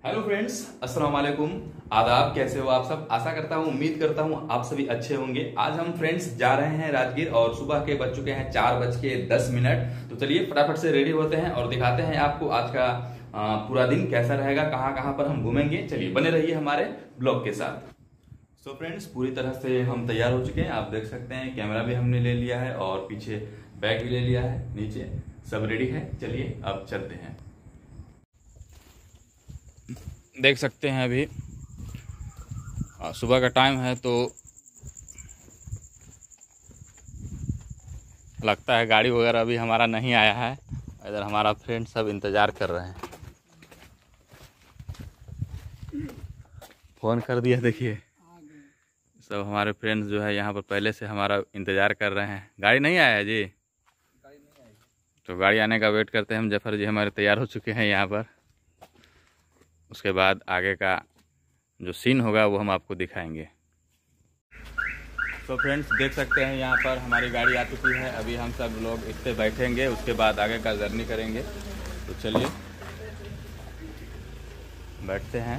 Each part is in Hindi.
हेलो फ्रेंड्स, अस्सलाम वालेकुम। आदाब। कैसे हो आप सब? आशा करता हूँ, उम्मीद करता हूँ आप सभी अच्छे होंगे। आज हम फ्रेंड्स जा रहे हैं राजगीर और सुबह के बज चुके हैं 4:10। तो चलिए फटाफट से रेडी होते हैं और दिखाते हैं आपको आज का पूरा दिन कैसा रहेगा, कहाँ कहाँ पर हम घूमेंगे। चलिए बने रहिए हमारे ब्लॉग के साथ। तो फ्रेंड्स पूरी तरह से हम तैयार हो चुके हैं। आप देख सकते हैं कैमरा भी हमने ले लिया है और पीछे बैग भी ले लिया है, नीचे सब रेडी है। चलिए अब चलते हैं। देख सकते हैं अभी सुबह का टाइम है, तो लगता है गाड़ी वगैरह अभी हमारा नहीं आया है। इधर हमारा फ्रेंड सब इंतज़ार कर रहे हैं। फ़ोन कर दिया, देखिए सब हमारे फ्रेंड्स जो है यहाँ पर पहले से हमारा इंतज़ार कर रहे हैं। गाड़ी नहीं आया है जी, तो गाड़ी आने का वेट करते हैं हम। जफर जी हमारे तैयार हो चुके हैं यहाँ पर। उसके बाद आगे का जो सीन होगा वो हम आपको दिखाएंगे। तो फ्रेंड्स देख सकते हैं यहाँ पर हमारी गाड़ी आ चुकी है। अभी हम सब लोग इस पर बैठेंगे, उसके बाद आगे का जर्नी करेंगे। तो चलिए बैठते हैं।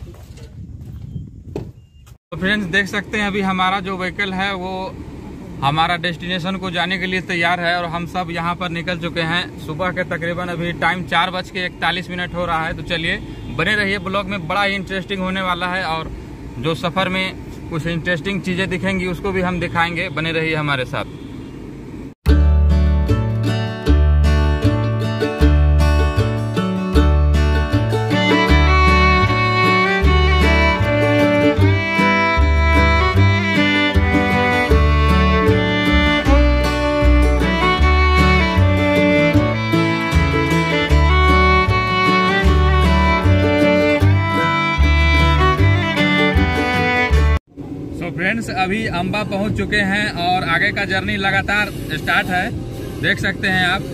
तो फ्रेंड्स देख सकते हैं अभी हमारा जो व्हीकल है वो हमारा डेस्टिनेशन को जाने के लिए तैयार है और हम सब यहाँ पर निकल चुके हैं। सुबह के तकरीबन अभी टाइम 4:41 हो रहा है। तो चलिए बने रहिए, ब्लॉग में बड़ा ही इंटरेस्टिंग होने वाला है और जो सफ़र में कुछ इंटरेस्टिंग चीज़ें दिखेंगी उसको भी हम दिखाएंगे। बने रहिए हमारे साथ। फ्रेंड्स अभी अम्बा पहुंच चुके हैं और आगे का जर्नी लगातार स्टार्ट है, देख सकते हैं आप।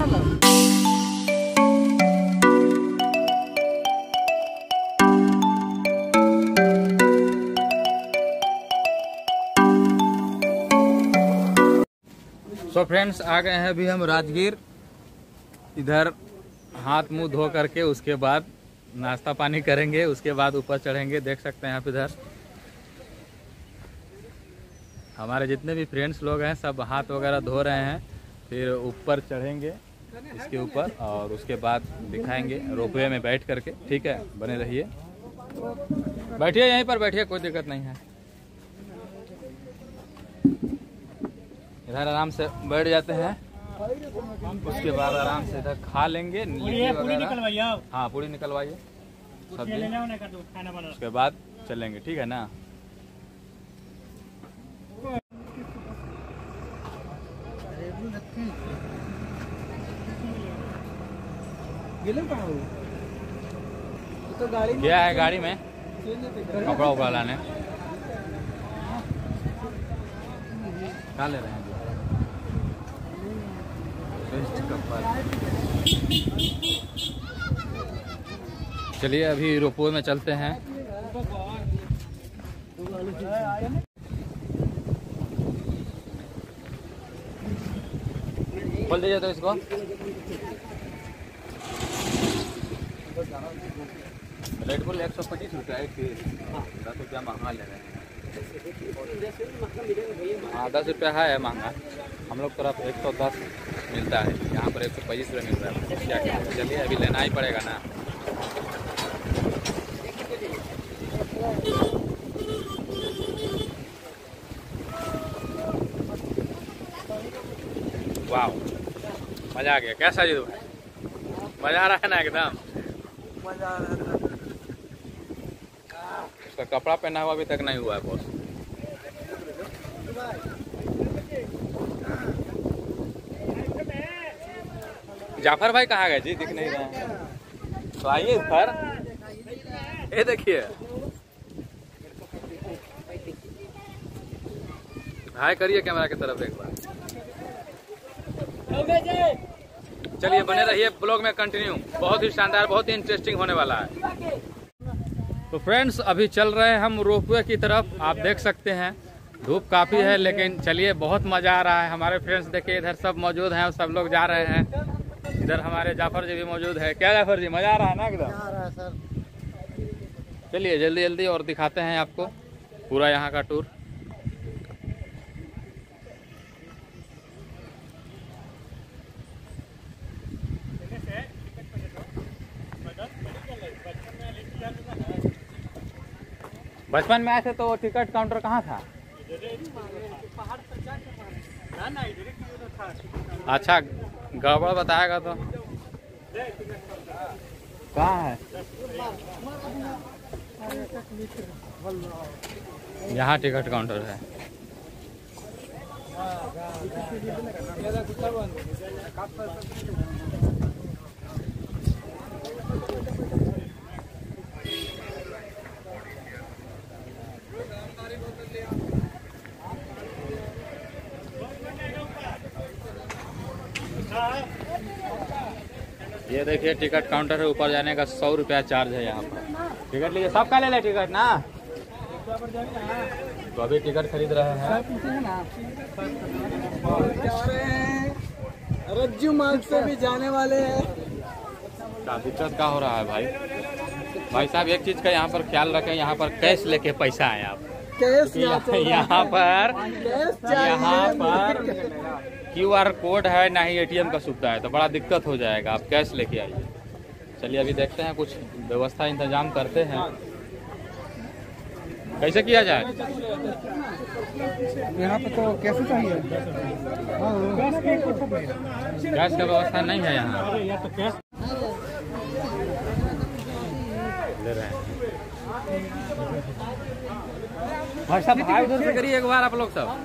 सो फ्रेंड्स आ गए हैं अभी हम राजगीर। इधर हाथ मुंह धो करके उसके बाद नाश्ता पानी करेंगे, उसके बाद ऊपर चढ़ेंगे। देख सकते हैं आप इधर हमारे जितने भी फ्रेंड्स लोग हैं सब हाथ वगैरह धो रहे हैं। फिर ऊपर चढ़ेंगे इसके ऊपर और उसके बाद दिखाएंगे रोपवे में बैठ करके। ठीक है, बने रहिए। बैठिए यहीं पर बैठिए, कोई दिक्कत नहीं है। इधर आराम से बैठ जाते हैं, उसके बाद आराम से इधर खा लेंगे। हाँ पूरी निकलवाइए, सब्जी, उसके बाद चलेंगे। ठीक है ना। क्या है गाड़ी में? कपड़ा उपड़ा लाने क्या ले रहे हैं? चलिए अभी रोपवे में चलते हैं। खोल दीजिए तो इसको। रेड बुल 125 रुपया है, 10 रुपया महंगा ले रहे हैं। हाँ 10 रुपया है महंगा, हम लोग तरफ 110 मिलता है, यहाँ पर 125 रुपये मिल रहा है। क्या क्या, चलिए अभी लेना ही पड़ेगा ना। वाह मजा आ गया। कैसा जी भाई, मजा आ रहा है ना? एकदम मजा आ रहा है। उसका कपड़ा पहना हुआ अभी तक नहीं हुआ है बॉस। जाफर भाई कहाँ गए जी, दिख नहीं रहे हैं। तो आइए ऊपर, ये देखिए हाय करिए कैमरा की तरफ एक बार। चलिए बने रहिए ब्लॉग में कंटिन्यू, बहुत ही शानदार, बहुत ही इंटरेस्टिंग होने वाला है। तो फ्रेंड्स अभी चल रहे हैं हम रोपवे की तरफ। आप देख सकते हैं धूप काफ़ी है, लेकिन चलिए बहुत मज़ा आ रहा है। हमारे फ्रेंड्स देखिए इधर सब मौजूद हैं और सब लोग जा रहे हैं। इधर हमारे जाफर जी भी मौजूद है। क्या जाफर जी, मज़ा आ रहा है ना? एकदम चलिए जल्दी जल्दी और दिखाते हैं आपको पूरा यहाँ का टूर। बचपन में आए थे तो टिकट काउंटर कहाँ था? अच्छा गड़बड़ बताएगा तो कहाँ है? यहाँ टिकट काउंटर है। ये देखिए टिकट काउंटर है, ऊपर जाने का 100 रुपया चार्ज है यहाँ पर। टिकट लीजिए, सबका ले ले टिकट ना। तो अभी टिकट खरीद रहे हैं। रज्जू मार्ग से भी जाने वाले हैं। क्या दिक्कत का हो रहा है भाई? भाई साहब एक चीज का यहाँ पर ख्याल रखें, यहाँ पर कैश लेके पैसा आए आप। कैश यहाँ पर QR कोड है ना ही ATM का सुविधा है, तो बड़ा दिक्कत हो जाएगा। आप कैश लेके आइए। चलिए अभी देखते हैं, कुछ व्यवस्था इंतजाम करते हैं, कैसे किया जाए। यहाँ पे तो कैसे चाहिए? गैस का व्यवस्था नहीं है यहाँ। ले रहे हैं भाई साहब, भाई उधर से करिए एक बार आप लोग सब।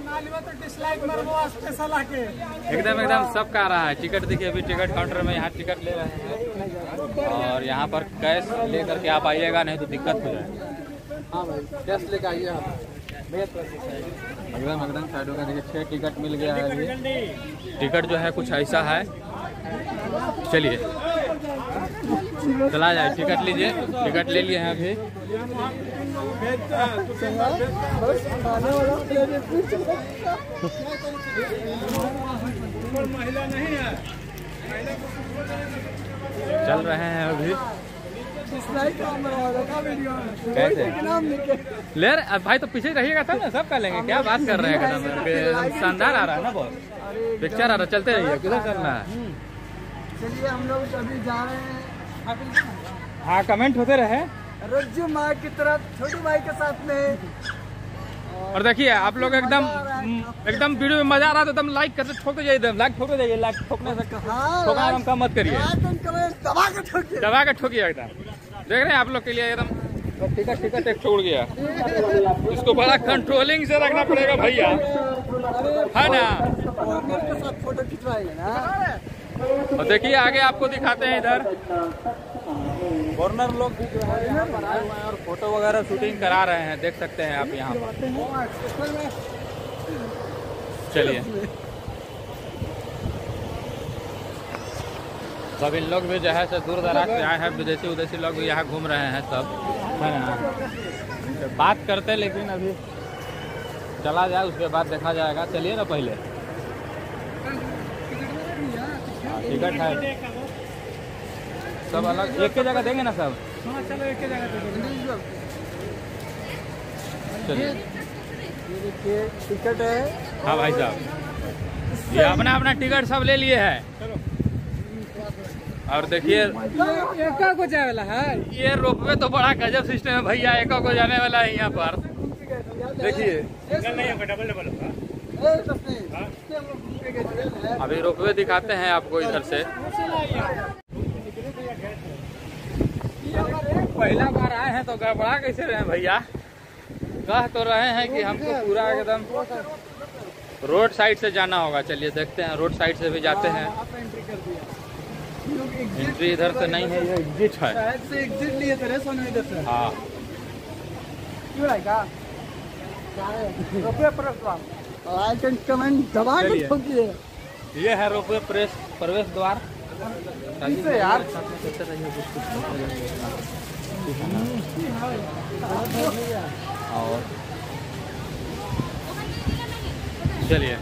एकदम सबका आ रहा है। टिकट देखिए, अभी टिकट काउंटर में यहाँ टिकट ले रहे हैं और यहाँ पर कैश लेकर के आप आइएगा, नहीं तो दिक्कत हो जाएगी। हाँ भाई कैश लेकर आइए एकदम साइड होगा। देखिए 6 टिकट मिल गया है अभी। टिकट जो है कुछ ऐसा है। चलिए चला जाए, टिकट लीजिए। टिकट ले लिए हैं अभी। चल रहे हैं अभी। कैसे ले रहे भाई? तो पीछे रहिएगा तब ना, सब कर लेंगे। क्या बात कर रहे हैं? शानदार आ रहा है ना, बहुत पिक्चर आ रहा है। चलते रहिए, किधर करना है? चलिए हम लोग अभी जा रहे हैं। हाँ कमेंट होते रहे। रज्जू माँ की तरफ छोटू भाई के साथ में। और देखिए आप लोग एकदम वीडियो में मजा आ रहा है तो एकदम लाइक करते ठोक जाइए, एकदम लाइक ठोक जाइए। लाइक ठोकने से ठोकना हम कम मत करिए, दबा के ठोकिए एकदम। देख रहे हैं आप लोग के लिए एकदम टिकट एक छोड़ गया। इसको बड़ा कंट्रोलिंग से रखना पड़ेगा भैया, है ना? फोटो खिंचवाइए ना। और देखिए आगे आपको दिखाते हैं, इधर फॉरनर लोग भी जो है यहाँ पर आए हुए हैं और फोटो वगैरह शूटिंग करा रहे हैं, देख सकते हैं आप यहाँ पर। चलिए सब इन लोग भी जो है से दूर दराज से आए हैं, विदेशी लोग भी यहाँ घूम रहे हैं सब, है ना? बात करते लेकिन अभी चला जाए, उसके बाद देखा जाएगा। चलिए ना, पहले टिकट है सब अलग, एक ही जगह देंगे ना सब? हाँ चलो एक ही जगह देंगे। चलिए ये देखिए टिकट है। हाँ भाई साहब, ये अपना अपना टिकट सब ले लिए है। और देखिए एका को जाने वाला है। ये रोपवे तो बड़ा गजब सिस्टम है भैया, एका को जाने वाला है यहाँ पर। देखिए अभी रोपवे दिखाते हैं आपको इधर से। पहला बार आए हैं तो गड़बड़ा कैसे रहे भैया? कह तो रहे हैं कि हमको पूरा एकदम रोड साइड से जाना होगा। चलिए देखते हैं, रोड साइड से भी जाते हैं। एंट्री इधर से नहीं है, ये एग्जिट है। एग्जिट लिए थे सोनू इधर से। हाँ क्यों आएगा? रोपवे कमेंट दबा के ठोकिए। ये है रोपवे प्रवेश द्वार। यार और चलिए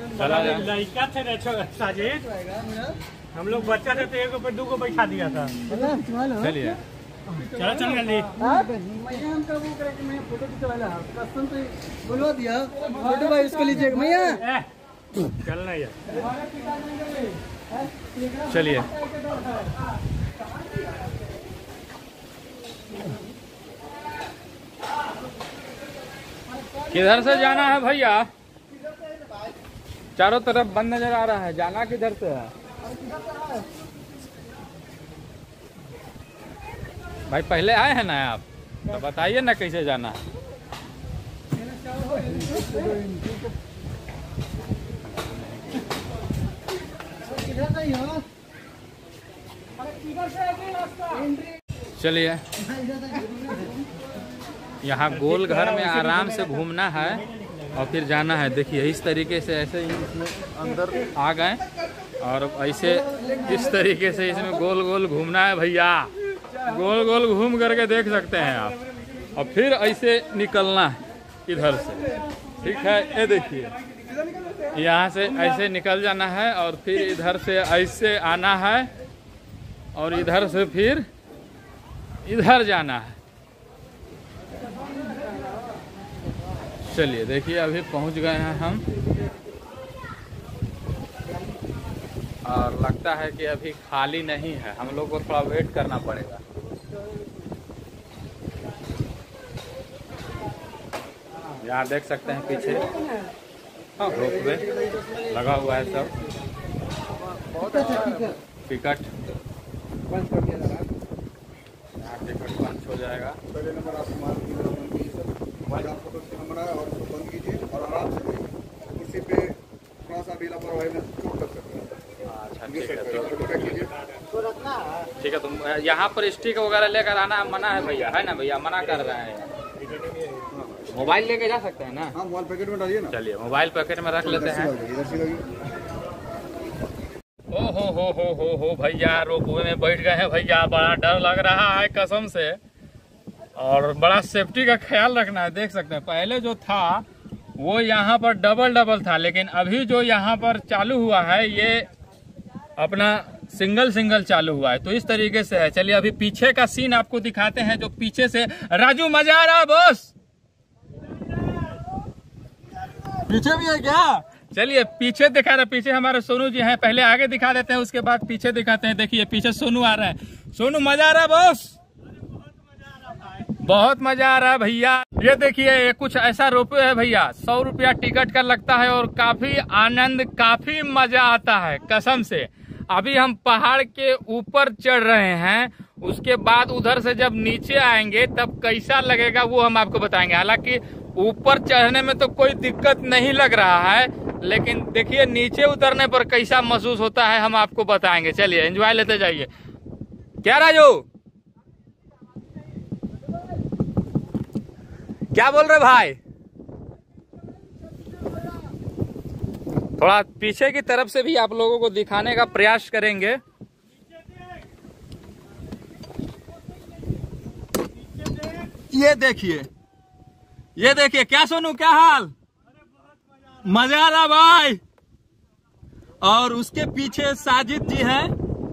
लड़का थे साजिद, हम लोग बच्चा थे तो एक ऊपर दो को बैठा दिया था। चलिए चलो चल जल्दी। मैया हमका वो करे कि मैं फोटो खिंचवाला कस्टम से बुलवा दिया फोटो भाई उसको लीजिए मैया चलना यार। चलिए किधर से जाना है भैया? चारों तरफ बंद नजर आ रहा है, जाना किधर से है भाई? पहले आए हैं ना आप, तो बताइए ना कैसे जाना है। चलिए यहाँ गोल घर में आराम से घूमना है और फिर जाना है। देखिए इस तरीके से ऐसे ही इसमें अंदर आ गए और ऐसे इस तरीके से इसमें गोल गोल घूमना है भैया। गोल गोल घूम करके देख सकते हैं आप और फिर ऐसे निकलना है इधर से। ठीक है, ये देखिए यहाँ से ऐसे निकल जाना है और फिर इधर से ऐसे आना है और इधर से फिर इधर जाना है। चलिए देखिए अभी पहुंच गए हैं हम और लगता है कि अभी खाली नहीं है, हम लोग को थोड़ा वेट करना पड़ेगा। यहाँ देख सकते हैं पीछे रोपवे लगा हुआ है सब। टिकट यहाँ टिकट पंच हो जाएगा। और उसको बंद कीजिए और आराम से कुर्सी पे थोड़ा सा भी लापरवाही में चोट लग सकता है। अच्छा ठीक है, तुम यहाँ पर स्टिक वगैरह लेकर आना मना है भैया, है ना भैया? मना कर रहे हैं। मोबाइल लेके जा सकते हैं ना? हाँ, मोबाइल पैकेट में डालिए ना। चलिए मोबाइल पैकेट में रख लेते हैं। हो भैया रोपवे में बैठ गए हैं भैया। बड़ा डर लग रहा है कसम से, और बड़ा सेफ्टी का ख्याल रखना है। देख सकते हैं पहले जो था वो यहाँ पर डबल था, लेकिन अभी जो यहाँ पर चालू हुआ है ये अपना सिंगल चालू हुआ है। तो इस तरीके से है। चलिए अभी पीछे का सीन आपको दिखाते हैं। जो पीछे से राजू मजा आ रहा है बॉस? पीछे भी है क्या? चलिए पीछे दिखा रहे, पीछे हमारे सोनू जी हैं। पहले आगे दिखा देते हैं, उसके बाद पीछे दिखाते हैं। देखिए पीछे सोनू आ रहा है। सोनू मजा आ रहा है बॉस? बहुत मजा आ रहा है भैया। ये देखिए कुछ ऐसा रोपवे है भैया, 100 रुपया टिकट का लगता है और काफी आनंद, काफी मजा आता है कसम से। अभी हम पहाड़ के ऊपर चढ़ रहे हैं, उसके बाद उधर से जब नीचे आएंगे तब कैसा लगेगा वो हम आपको बताएंगे। हालांकि ऊपर चढ़ने में तो कोई दिक्कत नहीं लग रहा है, लेकिन देखिए नीचे उतरने पर कैसा महसूस होता है हम आपको बताएंगे। चलिए एंजॉय लेते जाइए। क्या राजू, क्या बोल रहे भाई? थोड़ा पीछे की तरफ से भी आप लोगों को दिखाने का प्रयास करेंगे। ये देखिए क्या सोनू, क्या हाल? मजा आ रहा भाई। और उसके पीछे साजिद जी हैं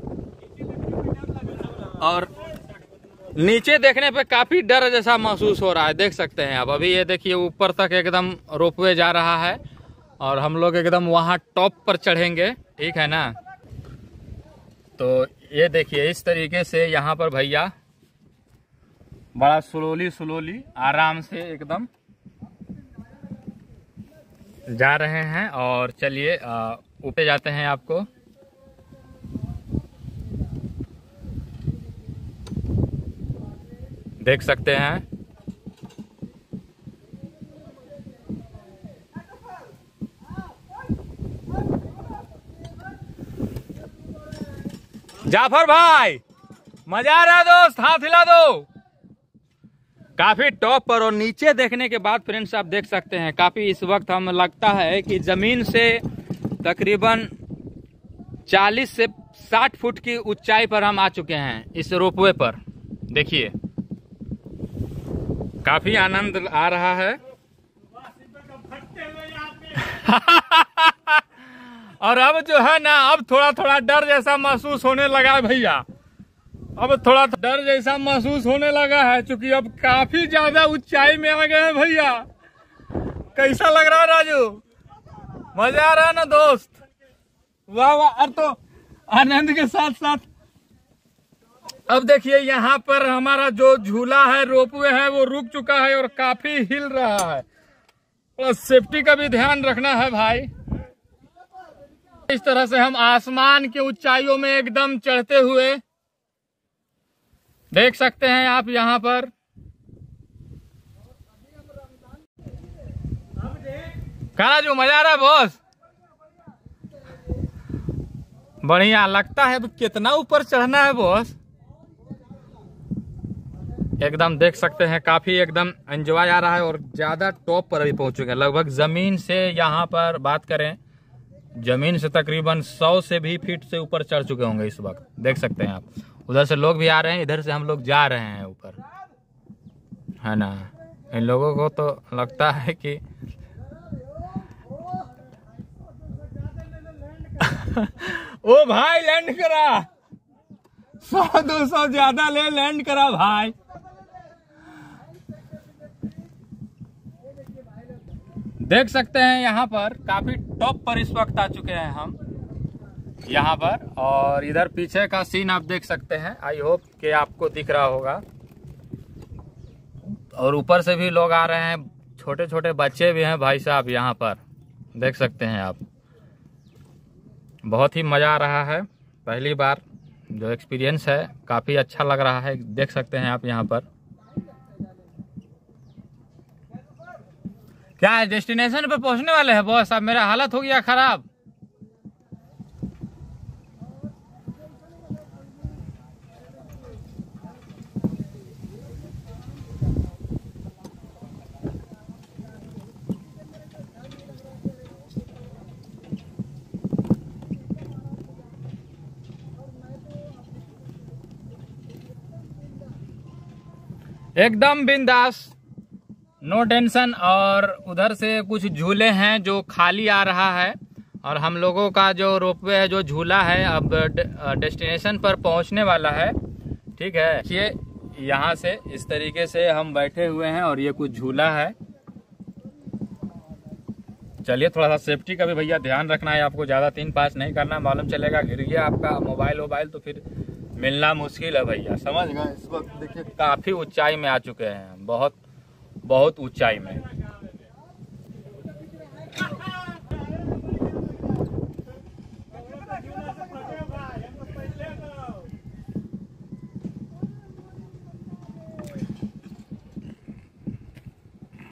और नीचे देखने पे काफी डर जैसा महसूस हो रहा है। देख सकते हैं आप। अभी ये देखिए ऊपर तक एकदम रोपवे जा रहा है और हम लोग एकदम वहां टॉप पर चढ़ेंगे। ठीक है ना? तो ये देखिए इस तरीके से यहाँ पर भैया बड़ा स्लोली आराम से एकदम जा रहे हैं। और चलिए ऊपर जाते हैं। आपको देख सकते हैं जाफर भाई, मजा आ रहा है दोस्त? हाथ हिला दो। काफी टॉप पर और नीचे देखने के बाद फ्रेंड्स आप देख सकते हैं काफी इस वक्त हम लगता है कि जमीन से तकरीबन 40 से 60 फुट की ऊंचाई पर हम आ चुके हैं इस रोपवे पर। देखिए काफी आनंद आ रहा है। और अब जो है ना, अब थोड़ा थोड़ा डर जैसा महसूस होने लगा है भैया। अब थोड़ा डर जैसा महसूस होने लगा है, क्योंकि अब काफी ज्यादा ऊंचाई में आ गए हैं भैया। कैसा लग रहा है राजू? मजा आ रहा है ना दोस्त? वाह वाह। और तो आनंद के साथ साथ अब देखिए यहाँ पर हमारा जो झूला है, रोपवे है, वो रुक चुका है और काफी हिल रहा है। प्लस सेफ्टी का भी ध्यान रखना है भाई। इस तरह से हम आसमान के ऊंचाइयों में एकदम चढ़ते हुए देख सकते हैं आप यहाँ पर। कहा जो मजा आ रहा है बॉस? बढ़िया लगता है। कितना ऊपर चढ़ना है बॉस? एकदम देख सकते हैं काफी एकदम एंजॉय आ रहा है और ज्यादा टॉप पर अभी पहुंच चुके हैं। लगभग जमीन से यहाँ पर बात करें, जमीन से तकरीबन 100 से भी फीट से ऊपर चढ़ चुके होंगे इस वक्त। देख सकते हैं आप, उधर से लोग भी आ रहे हैं, इधर से हम लोग जा रहे हैं ऊपर, है ना। इन लोगों को तो लगता है कि ओ भाई लैंड करा, 100-200 ज्यादा ले लैंड करा भाई। देख सकते हैं यहाँ पर काफी टॉप पर इस वक्त आ चुके हैं हम यहाँ पर। और इधर पीछे का सीन आप देख सकते हैं, आई होप कि आपको दिख रहा होगा। और ऊपर से भी लोग आ रहे हैं, छोटे छोटे बच्चे भी हैं भाई साहब यहाँ पर, देख सकते हैं आप। बहुत ही मजा आ रहा है, पहली बार जो एक्सपीरियंस है काफी अच्छा लग रहा है। देख सकते हैं आप यहाँ पर। क्या है, डेस्टिनेशन पे पहुंचने वाले हैं बॉस? अब मेरा हालत हो गया खराब। एकदम बिंदास, नो टेंशन। और उधर से कुछ झूले हैं जो खाली आ रहा है, और हम लोगों का जो रोपवे है, जो झूला है, अब डेस्टिनेशन पर पहुंचने वाला है। ठीक है, ये यहाँ से इस तरीके से हम बैठे हुए हैं और ये कुछ झूला है। चलिए, थोड़ा सा सेफ्टी का भी भैया ध्यान रखना है आपको, ज्यादा 3-5 नहीं करना, मालूम चलेगा गिर गया आपका मोबाइल तो फिर मिलना मुश्किल है भैया, समझ गए। इस वक्त देखिए काफी ऊंचाई में आ चुके हैं, बहुत ऊंचाई में।